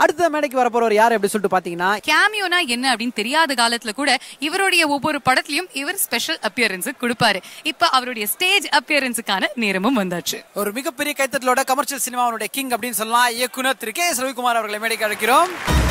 அடுத்த மேடைக்கு வர போறவர் யார் அப்படி சொல்லிட்டு பாத்தீங்கன்னா, கேமியோனா என்ன அப்படின்னு தெரியாத காலத்துல கூட இவருடைய ஒவ்வொரு படத்திலயும் இவர் ஸ்பெஷல் அப்பியரன்ஸ் கொடுப்பாரு. இப்ப அவருடைய ஸ்டேஜ் அப்பியரன்ஸுக்கான நேரமும் வந்தாச்சு. ஒரு மிகப்பெரிய கைத்தட்டலோட கமர்ஷியல் சினிமாவுடைய கிங் அப்படின்னு சொல்லலாம் இயக்குனர் திரு கே. ரவிக்குமார் அவர்களை மேடைக்கு அழைக்கிறோம்.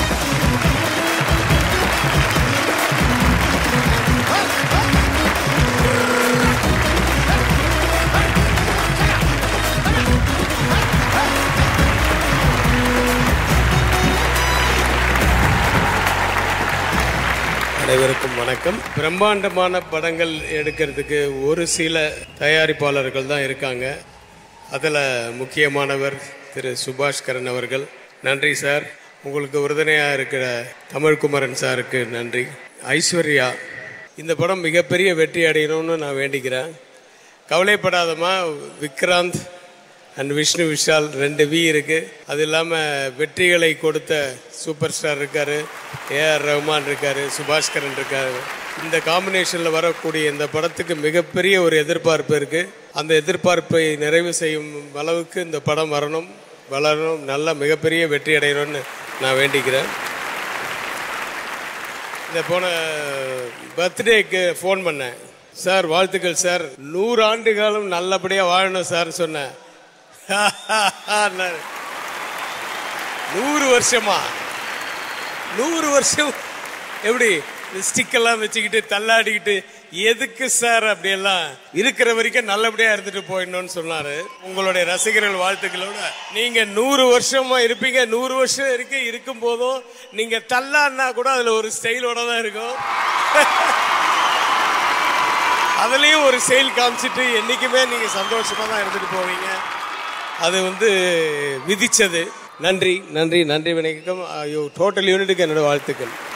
அனைவருக்கும் வணக்கம். பிரம்மாண்டமான படங்கள் எடுக்கிறதுக்கு ஒரு சில தயாரிப்பாளர்கள் தான் இருக்காங்க. அதில் முக்கியமானவர் திரு சுபாஷ்கரன் அவர்கள். நன்றி சார். உங்களுக்கு உறுதுணையாக இருக்கிற தமிழ்குமரன் சாருக்கு நன்றி. ஐஸ்வர்யா, இந்த படம் மிகப்பெரிய வெற்றி அடையணும்னு நான் வேண்டிக்கிறேன். கவலைப்படாதமா, விக்ராந்த் அண்ட் விஷ்ணு விஷால் 2 வி இருக்கு. அது இல்லாமல் வெற்றிகளை கொடுத்த சூப்பர் ஸ்டார் இருக்காரு, ஏஆர் ரஹ்மான் இருக்காரு, சுபாஷ்கரன் இருக்காரு. இந்த காம்பினேஷனில் வரக்கூடிய இந்த படத்துக்கு மிகப்பெரிய ஒரு எதிர்பார்ப்பு இருக்கு. அந்த எதிர்பார்ப்பை நிறைவு செய்யும் அளவுக்கு இந்த படம் வரணும், வளரணும், நல்ல மிகப்பெரிய வெற்றி அடையணும்னு நான் வேண்டிக்கிறேன். இந்த போன பர்த்டேக்கு ஃபோன் பண்ணேன். சார் வாழ்த்துக்கள் சார், 100 ஆண்டு காலம் நல்லபடியாக வாழணும் சார் சொன்னேன். 100 வருஷமா? 100 வருஷம் எப்படி ஸ்டிக்கெல்லாம் வச்சுக்கிட்டு தள்ளாடிக்கிட்டு எதுக்கு சார்? அப்படியெல்லாம் இருக்கிற வரைக்கும் நல்லபடியா இருந்துட்டு போயிடணும்னு சொன்னாரு. உங்களுடைய ரசிகர்கள் வாழ்த்துக்களோட நீங்க 100 வருஷமா இருப்பீங்க. 100 வருஷம் இருக்கும் போதும் நீங்க தள்ளான்னா கூட அதுல ஒரு ஸ்டைலோட தான் இருக்கும். அதுலயும் ஒரு ஸ்டைல் காமிச்சிட்டு என்னைக்குமே நீங்க சந்தோஷமா தான் இருந்துட்டு போவீங்க. அது விதிச்சது. நன்றி நன்றி நன்றி வணக்கம். டோட்டல் யூனிட்டுக்கு என்னோட வாழ்த்துக்கள்.